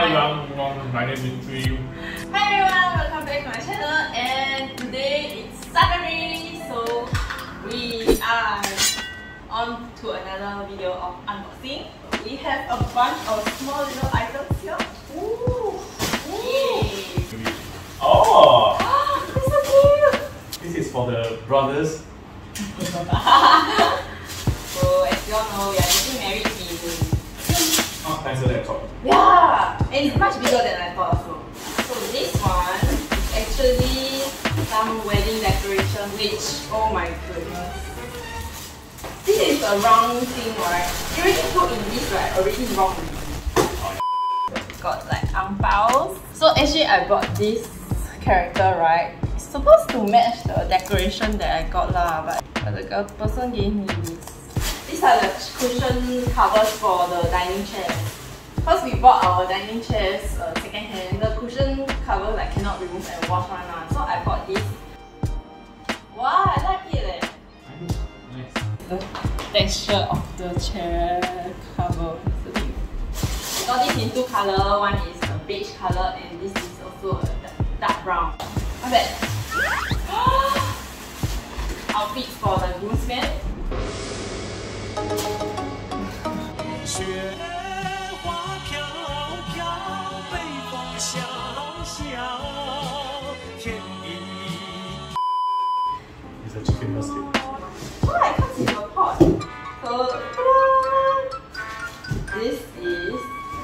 everyone, my name is Drew. Hi everyone, welcome back to my channel, and today it's Saturday, so we are on to another video of unboxing. We have a bunch of small little items here. Ooh! Yay! Oh! It's so cute! This is for the brothers. So as you all know, we are getting married soon. Oh, nicer laptop. Yeah! And it's much bigger than I thought also. So this one is actually some wedding decoration, which, oh my goodness. This is a round thing, right? You already put in this, right? Already wrong. Got like ang baos. So actually I bought this character, right? It's supposed to match the decoration that I got lah, but the person gave me this. These are the cushion covers for the dining chairs. Because we bought our dining chairs second hand, the cushion covers like cannot remove and wash one lah. So I bought this. Wow, I like it eh. Nice. The texture of the chair cover. I got this in two color. One is a beige color and this is also a dark brown. Not bad. Outfit for the groomsmen. It's a chicken musket. Oh, I can't see the pot. So, this is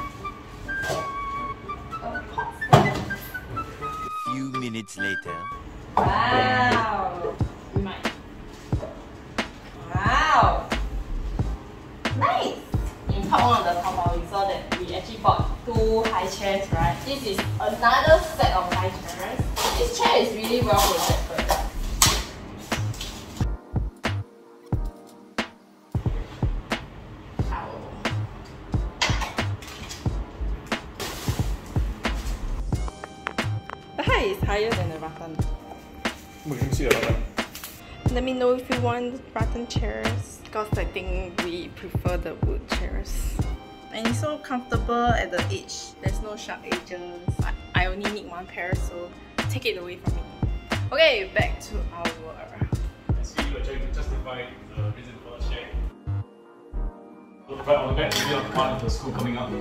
a pot stand. Few minutes later. Wow. Wow. Nice. In part one of the Taobao, we saw that we actually bought two high chairs, right? This is another set of high chairs. This chair is really well protected. The height is higher than the rattan. We can see the rattan. Let me know if you want rattan chairs, because I think we prefer the wood chairs. And it's so comfortable at the edge. There's no sharp edges. I only need one pair, so take it away from me. Okay, back to our... I see you are trying to justify the reason for the share. Right on the back, we have one of the school coming up.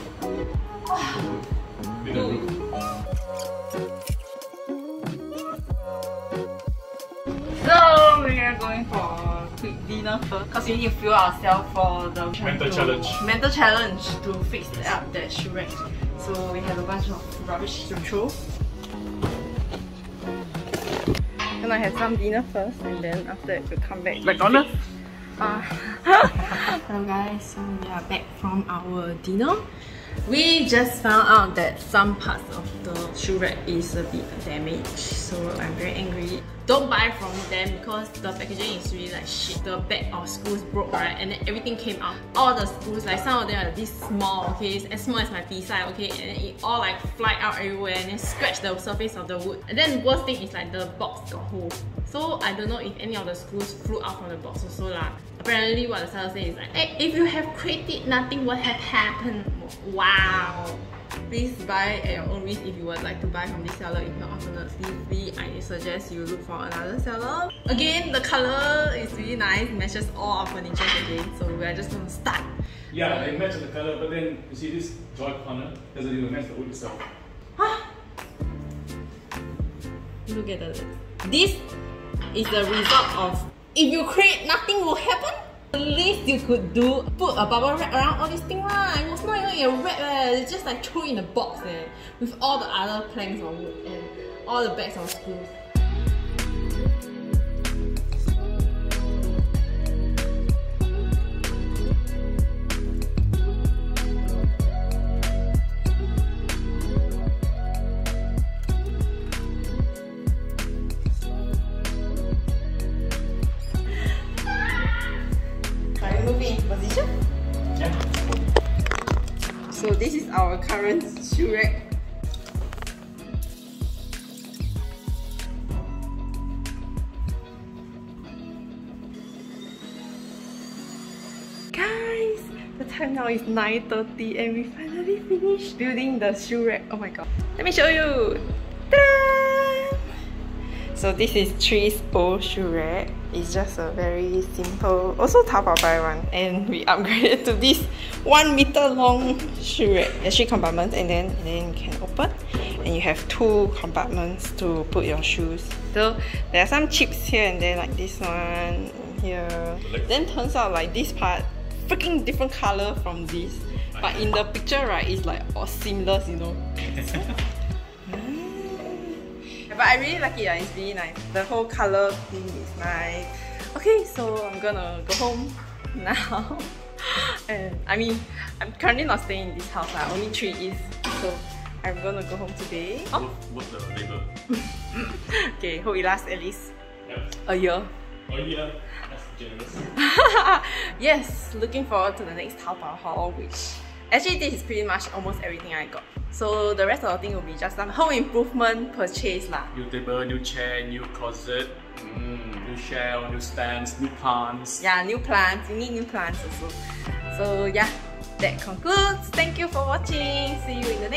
Bigger group. So we are going for a quick dinner first, because we need to fuel ourselves for the mental challenge to fix up that shoe rack. So we have a bunch of rubbish to throw. Gonna have some dinner first, and then after that we'll come back. McDonald's? Hello guys, so we are back from our dinner. We just found out that some parts of the shoe rack is a bit damaged, so I'm very angry. Don't buy from them because the packaging is really like shit. The back of screws broke, right, and then everything came out. All the screws, like some of them are this small, okay, it's as small as my pisai, okay, and then it all like fly out everywhere and then scratch the surface of the wood. And then the worst thing is like the box got hole. So I don't know if any of the screws flew out from the box also lah. Apparently what the seller says is like, hey, if you have created, nothing would have happened. Wow. Please buy at your own risk if you would like to buy from this seller. If not, alternatively, I suggest you look for another seller. Again, the color is really nice, matches all our furniture again, so we're just gonna start. Yeah, they match the color, but then you see this joy corner doesn't even match the wood itself. Huh? Look at the... This is the result of... If you create, nothing will happen. The least you could do, put a bubble wrap around all these things lah. It was not even a wrap eh. It's just like throw in a box eh, with all the other planks of wood and all the bags of screws. Moving into position. Yeah. So this is our current shoe rack. time now is 9:30 and we finally finished building the shoe rack. Oh my god. Let me show you. Ta-da! So this is Tree's old shoe rack. It's just a very simple, also Taobao buy one, and we upgraded to this 1 meter long shoe rack. There's 3 compartments and then you can open, and you have 2 compartments to put your shoes. So there are some chips here and there, like this one here. Then turns out like this part freaking different color from this, but in the picture right, it's like all seamless, you know. But I really like it, it's really nice. The whole color theme is nice. Okay, so I'm gonna go home now. And I mean, I'm currently not staying in this house, only 3 is. So I'm gonna go home today. What's the label? Okay, hope it lasts at least a year. Oh yeah, that's generous. Yes, looking forward to the next Taobao haul, which actually this is pretty much almost everything I got. So the rest of the thing will be just some home improvement purchase lah. New table, new chair, new closet, new shelf, new stands, new plants. Yeah, new plants. You need new plants also. So yeah, that concludes. Thank you for watching. See you in the next